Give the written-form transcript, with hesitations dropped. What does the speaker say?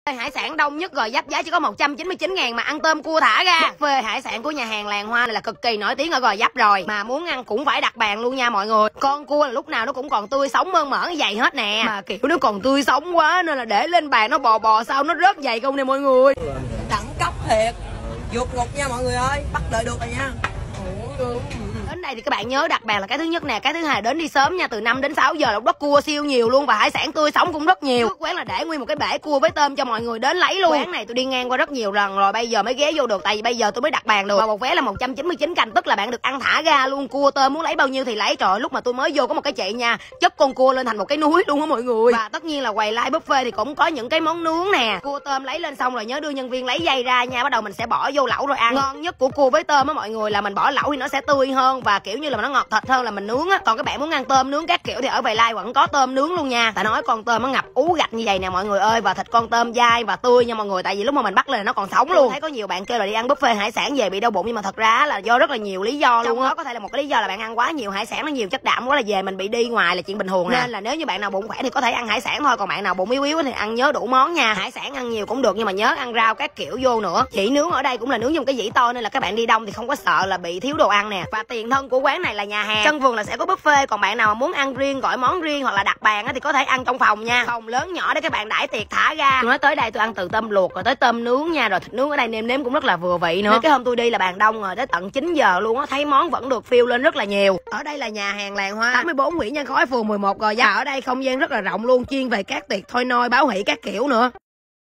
Hải sản đông nhất Gò Vấp giá chỉ có 199.000 mà ăn tôm cua thả ra. Buffet hải sản của nhà hàng Làng Hoa này là cực kỳ nổi tiếng ở Gò Vấp rồi, mà muốn ăn cũng phải đặt bàn luôn nha mọi người. Con cua là lúc nào nó cũng còn tươi sống mơn mởn dày hết nè, mà kiểu nó còn tươi sống quá nên là để lên bàn nó bò sao nó rớt dày không nè mọi người. Đẳng cấp thiệt, vượt ngục nha mọi người ơi, bắt đợi được rồi nha. Đến đây thì các bạn nhớ đặt bàn là cái thứ nhất nè, cái thứ hai đến đi sớm nha, từ 5 đến 6 giờ là lúc đó cua siêu nhiều luôn và hải sản tươi sống cũng rất nhiều. Quán là để nguyên một cái bể cua với tôm cho mọi người đến lấy luôn. Quán này tôi đi ngang qua rất nhiều lần rồi, bây giờ mới ghé vô được tại vì bây giờ tôi mới đặt bàn được. Và một vé là 199 cành, tức là bạn được ăn thả ga luôn, cua tôm muốn lấy bao nhiêu thì lấy. Trời ơi, lúc mà tôi mới vô có một cái chị nha, chất con cua lên thành một cái núi luôn á mọi người. Và tất nhiên là quầy live buffet thì cũng có những cái món nướng nè. Cua tôm lấy lên xong rồi nhớ đưa nhân viên lấy dây ra nha, bắt đầu mình sẽ bỏ vô lẩu rồi ăn. Ngon nhất của cua với tôm á mọi người là mình bỏ lẩu thì nó sẽ tươi hơn và kiểu như là nó ngọt thịt hơn là mình nướng á. Còn các bạn muốn ăn tôm nướng các kiểu thì ở Vài Lai vẫn có tôm nướng luôn nha. Tại nói con tôm nó ngập ú gạch như vậy nè mọi người ơi, và thịt con tôm dai và tươi nha mọi người, tại vì lúc mà mình bắt lên nó còn sống luôn. Thấy có nhiều bạn kêu là đi ăn buffet hải sản về bị đau bụng, nhưng mà thật ra là do rất là nhiều lý do luôn á. Có thể là một cái lý do là bạn ăn quá nhiều hải sản, nó nhiều chất đạm quá là về mình bị đi ngoài là chuyện bình thường nè. Nên là nếu như bạn nào bụng khỏe thì có thể ăn hải sản thôi, còn bạn nào bụng yếu yếu thì ăn nhớ đủ món nha. Hải sản ăn nhiều cũng được nhưng mà nhớ ăn rau các kiểu vô nữa. Chỉ nướng ở đây cũng là nướng trong cái dĩ to nên là các bạn đi đông thì không có sợ là bị thiếu đồ ăn nè. Và tiền thân của quán này là nhà hàng Sân Vườn là sẽ có buffet, còn bạn nào mà muốn ăn riêng gọi món riêng hoặc là đặt bàn thì có thể ăn trong phòng nha, phòng lớn nhỏ để các bạn đãi tiệc thả ga. Tôi nói tới đây tôi ăn từ tôm luộc rồi tới tôm nướng nha, rồi thịt nướng ở đây nêm nếm cũng rất là vừa vị nữa. Nên cái hôm tôi đi là bàn đông rồi tới tận 9 giờ luôn á, thấy món vẫn được phill lên rất là nhiều. Ở đây là nhà hàng Làng Hoa 84 Nguyễn Nhân Khói, phường 11 Gò Vấp. Ở đây không gian rất là rộng luôn, chuyên về các tiệc thôi nôi báo hỷ các kiểu nữa.